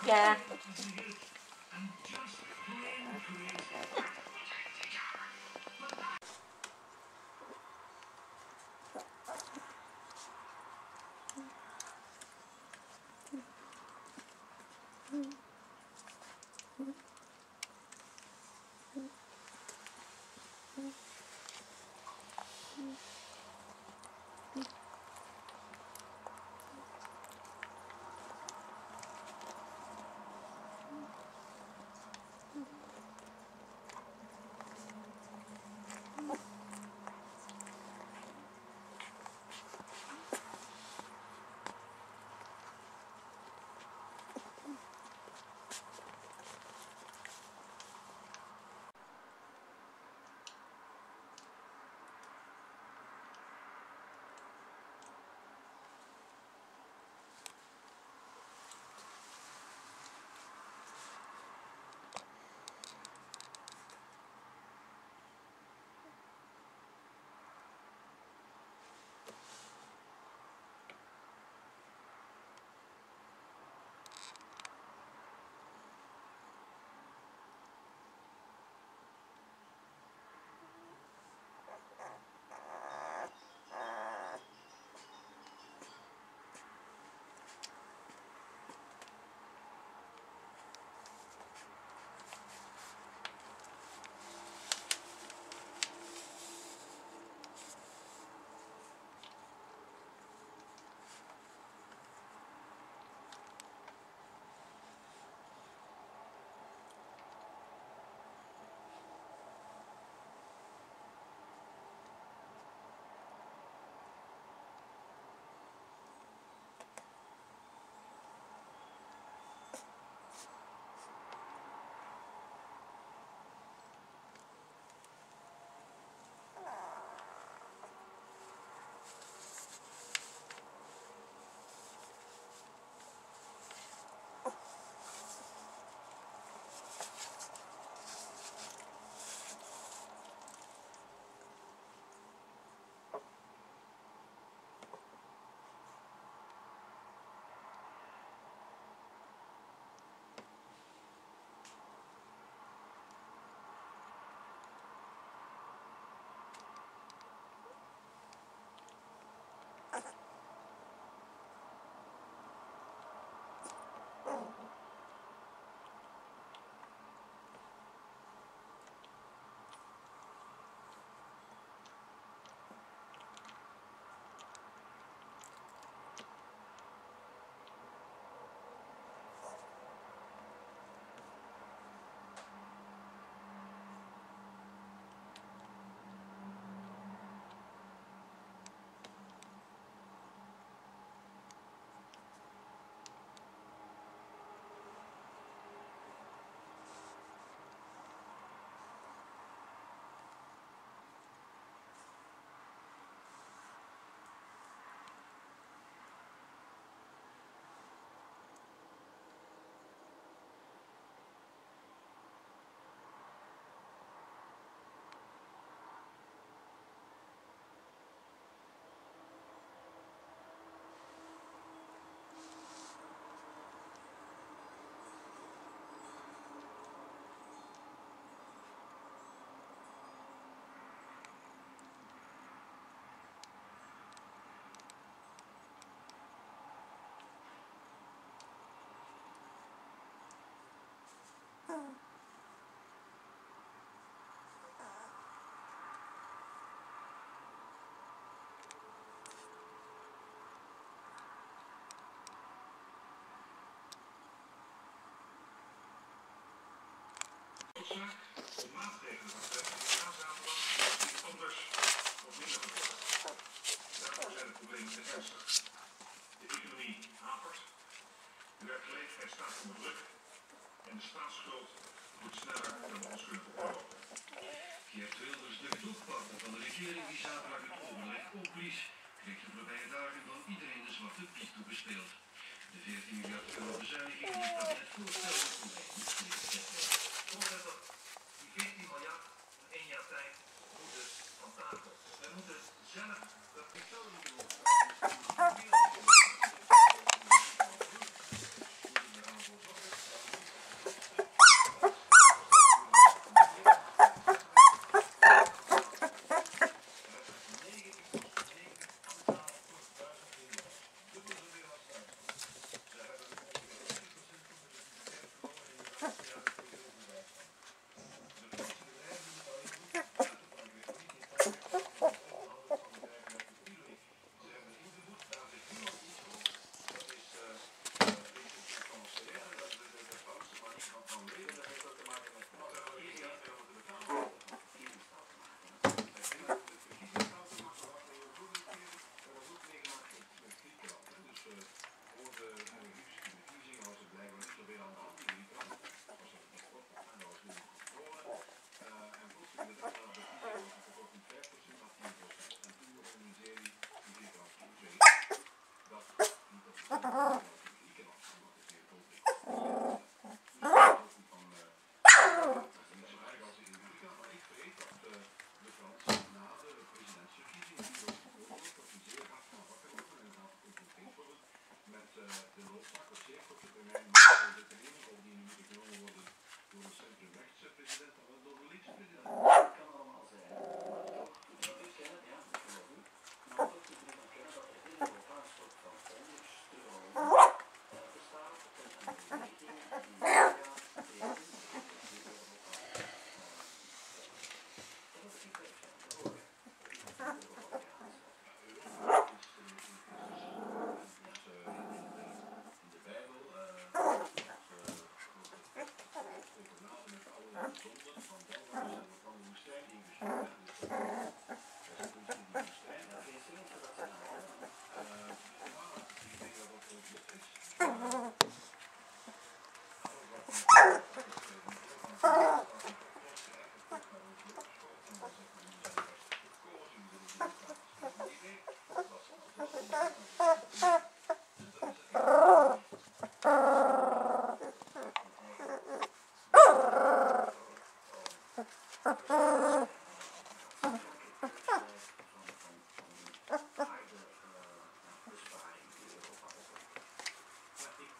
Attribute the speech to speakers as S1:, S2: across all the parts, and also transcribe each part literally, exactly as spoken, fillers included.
S1: Yeah.
S2: De maatregelen van na zaterdag iets anders of minder geworden. Daarvoor zijn de problemen te ernstig. De economie hapert, de werkgelegenheid staat onder druk en de staatsschuld moet sneller dan we ons kunnen veroorloven.
S3: Pierre Wilders, de doelpartner van de regering die zaterdag het overleg opblies, kreeg de voorbije dagen van iedereen de zwarte piet toegespeeld. De veertien miljard euro bezuiniging die het kabinet voorstelde voor mij niet gelicht.
S4: Voorzitter, die veertien miljard in één jaar tijd moeten van tafel. We moeten zelf dat pistolen doen. doen. Dat heeft ook te maken met
S2: Wat hebben we hier niet veel te betalen?
S1: Verkiezingsfouten mag verwachten in de vorige keer. Er was ook meegemaakt met Griekenland. Dus uh, voor de Griekse verkiezingen was er blijkbaar niet zoveel aan de hand in Griekenland. Was er niet op en dat was niet controle. Uh, en plotseling de dag na de verkiezingen was het tekort niet vijf procent, maar tien procent. En toen begon een miserie in Griekenland. Toen zei ik dat niet op de Griekenland, omdat het meer conflict is. Dus dat is ook goed van... Uh, niet zo erg als in Griekenland, maar ik weet dat uh, de Fransen na de presidentsverkiezingen die ook voorbeeld dat die zeer hard van wakker worden en gaan geconfronteerd worden met uh, de noodzaak op zeer korte termijn maatregelen te nemen, of die nu moeten genomen worden door de centrumrechtse president of wel door de linkse president.
S4: dat kan allemaal zijn. Maar toch moet je erkennen, ja, dat is wel goed. Maar toch moet je erkennen dat er in Europa een soort van onderstroom bestaat en een beweging die meegaat tegen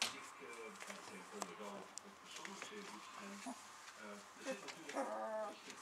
S1: Er zit natuurlijk